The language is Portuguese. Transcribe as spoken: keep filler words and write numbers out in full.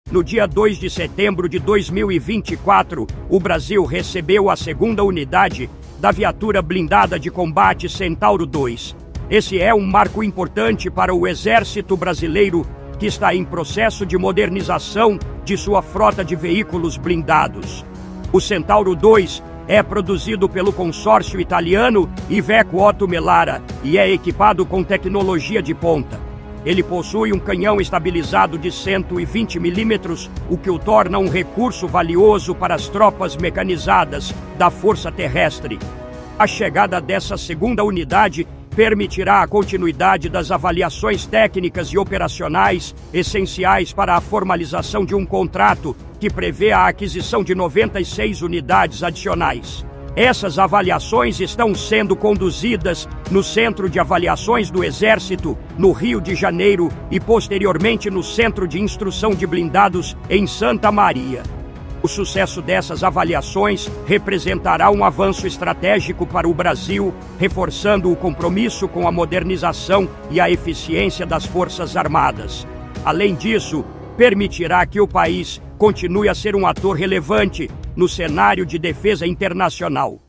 No dia dois de setembro de dois mil e vinte e quatro, o Brasil recebeu a segunda unidade da viatura blindada de combate Centauro dois. Esse é um marco importante para o Exército Brasileiro, que está em processo de modernização de sua frota de veículos blindados. O Centauro dois é produzido pelo consórcio italiano Iveco Oto Melara e é equipado com tecnologia de ponta. Ele possui um canhão estabilizado de cento e vinte milímetros, o que o torna um recurso valioso para as tropas mecanizadas da Força Terrestre. A chegada dessa segunda unidade permitirá a continuidade das avaliações técnicas e operacionais essenciais para a formalização de um contrato que prevê a aquisição de noventa e seis unidades adicionais. Essas avaliações estão sendo conduzidas no Centro de Avaliações do Exército, no Rio de Janeiro, e posteriormente no Centro de Instrução de Blindados, em Santa Maria. O sucesso dessas avaliações representará um avanço estratégico para o Brasil, reforçando o compromisso com a modernização e a eficiência das Forças Armadas. Além disso, permitirá que o país continue a ser um ator relevante no cenário de defesa internacional.